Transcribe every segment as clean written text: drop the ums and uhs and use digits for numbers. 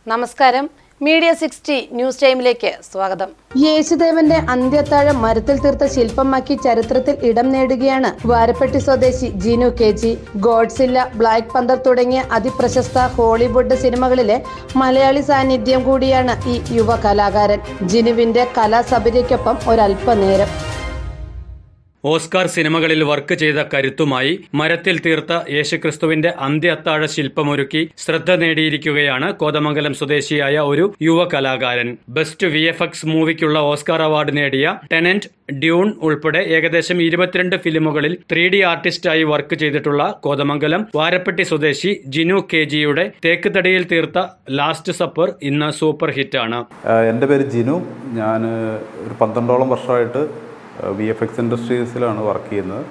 നമസ്കാരം, media 60 news ടൈമിലേക്ക് സ്വാഗതം. യേശുദേവന്റെ അന്ത്യത്താഴം മരത്തിൽ തീർത്ത ശില്പമാക്കി ചരിത്രത്തിൽ ഇടം നേടുകയാണ് വാരപ്പെട്ടി സ്വദേശി Jinu K G. Godzilla, black panther തുടങ്ങിയ അതിപ്രശസ്ത ഹോളിവുഡ് സിനിമകളിലെ മലയാളി സാന്നിധ്യം കൂടിയാണ് ഈ യുവ കലാകാരൻ. ജിനുവിന്റെ കലാസബരിക്കൊപ്പം ഒരല്പനേരം ഓസ്കാർ സിനിമകളിൽ വർക്ക് ചെയ്ത കരുത്തുമായി മരത്തിൽ തീർത്ത യേശുക്രിസ്തുവിന്റെ അന്ത്യ അത്താഴ ശില്പമൊരുക്കി ശ്രദ്ധ നേടിയിരിക്കുകയാണ് കോതമംഗലം സ്വദേശിയായ ഒരു യുവ കലാകാരൻ. ബെസ്റ്റ് VFX മൂവിക്കുള്ള ഓസ്കാർ അവാർഡ് നേടിയ ടെനന്റ്, ഡ്യൂൺ ഉൾപ്പെടെ ഏകദേശം 22 ഫിലിമുകളിൽ 3D ആർട്ടിസ്റ്റായി വർക്ക് ചെയ്തിട്ടുള്ള കോതമംഗലം വാരപ്പെട്ടി സ്വദേശി ജിനു കെ.ജിയുടെ തേക്ക് തടിയിൽ തീർത്ത ലാസ്റ്റ് സപ്പർ ഇന്ന് സൂപ്പർ ഹിറ്റാണ്. എൻ്റെ പേര് ജിനു. ഞാൻ ഒരു 12ഓളം വർഷമായിട്ട് VFX ഇൻഡസ്ട്രീസിലാണ് വർക്ക് ചെയ്യുന്നത്.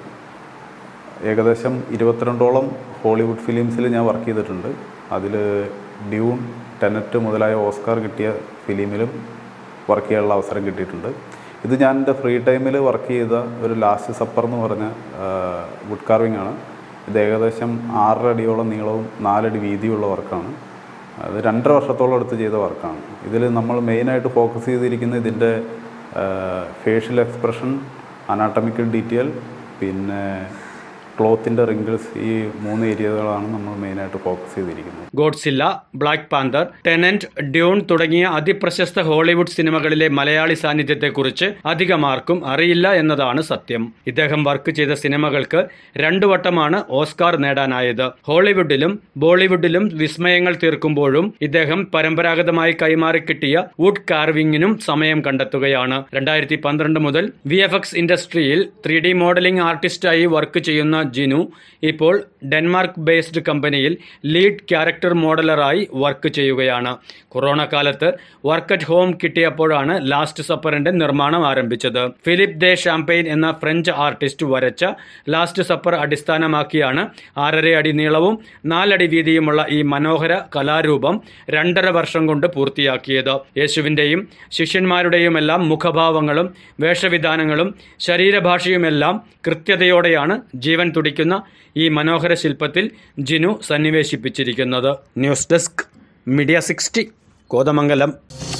ഏകദേശം 22ഓളം ഹോളിവുഡ് ഫിലിംസിൽ ഞാൻ വർക്ക് ചെയ്തിട്ടുണ്ട്. അതിൽ ഡ്യൂൺ, ടെനറ്റ് മുതലായ ഓസ്കാർ കിട്ടിയ ഫിലിമിലും വർക്ക് ചെയ്യാനുള്ള അവസരം കിട്ടിയിട്ടുണ്ട്. ഇത് ഞാൻ എൻ്റെ ഫ്രീ ടൈമിൽ വർക്ക് ചെയ്ത ഒരു ലാസ്റ്റ് സപ്പർ എന്ന് പറഞ്ഞ വുഡ് കാർവിംഗ് ആണ്. ഇത് ഏകദേശം 6 അടിയോളം നീളവും 4 അടി വീതിയുള്ള വർക്കാണ്. അത് 2.5 വർഷത്തോളം എടുത്ത് ചെയ്ത വർക്കാണ്. ഇതിൽ നമ്മൾ മെയിനായിട്ട് ഫോക്കസ് ചെയ്തിരിക്കുന്ന ഇതിൻ്റെ ഫേഷ്യൽ എക്സ്പ്രഷൻ, അനാട്ടമിക്കൽ ഡീറ്റെയിൽ, പിന്നെ ക്ലോത്തിൻ്റെ റിങ്കിൾസ്, ഈ 3 ഏരിയകളാണ് നമ്മൾ മെയിനായിട്ട് ഫോക്കസ് ചെയ്തിരിക്കുന്നത്. Godzilla, black panther, Tenet, Dune തുടങ്ങിയ അതിപ്രശസ്ത ഹോളിവുഡ് സിനിമകളിലെ മലയാളി സാന്നിധ്യത്തെക്കുറിച്ച് അധികമാർക്കും അറിയില്ല എന്നതാണ് സത്യം. ഇദ്ദേഹം വർക്ക് ചെയ്ത സിനിമകൾക്ക് 2 വട്ടമാണ് ഓസ്കാർ നേടാനായത്. ഹോളിവുഡിലും ബോളിവുഡിലും വിസ്മയങ്ങൾ തീർക്കുമ്പോഴും ഇദ്ദേഹം പരമ്പരാഗതമായി കൈമാറി കിട്ടിയ വുഡ് കാർവിംഗിനും സമയം കണ്ടെത്തുകയാണ്. 2012 മുതൽ VFX ഇൻഡസ്ട്രിയിൽ 3D മോഡലിംഗ് ആർട്ടിസ്റ്റായി വർക്ക് ചെയ്യുന്ന ജിനു ഇപ്പോൾ ഡെൻമാർക്ക് ബേസ്ഡ് കമ്പനിയിൽ ലീഡ് ക്യാരക്ടർ മോഡലറായി വർക്ക് ചെയ്യുകയാണ്. കൊറോണ കാലത്ത് വർക്ക് അറ്റ് ഹോം കിട്ടിയപ്പോഴാണ് ലാസ്റ്റ് സപ്പറിന്റെ നിർമ്മാണം ആരംഭിച്ചത്. ഫിലിപ്പ് ദേ ഷാംപെയിൻ എന്ന ഫ്രഞ്ച് ആർട്ടിസ്റ്റ് വരച്ച ലാസ്റ്റ് സപ്പർ അടിസ്ഥാനമാക്കിയാണ് 6.5 അടി നീളവും 4 അടി വീതിയുമുള്ള ഈ മനോഹര കലാരൂപം 2.5 വർഷം കൊണ്ട് പൂർത്തിയാക്കിയത്. യേശുവിന്റെയും ശിഷ്യന്മാരുടെയുമെല്ലാം മുഖഭാവങ്ങളും വേഷവിധാനങ്ങളും ശരീരഭാഷയുമെല്ലാം കൃത്യതയോടെയാണ് ജീവൻ തുടിക്കുന്ന ഈ മനോഹര ശില്പത്തിൽ ജിനു സന്നിവേശിപ്പിച്ചിരിക്കുന്നത്. News desk, media 60, Kothamangalam.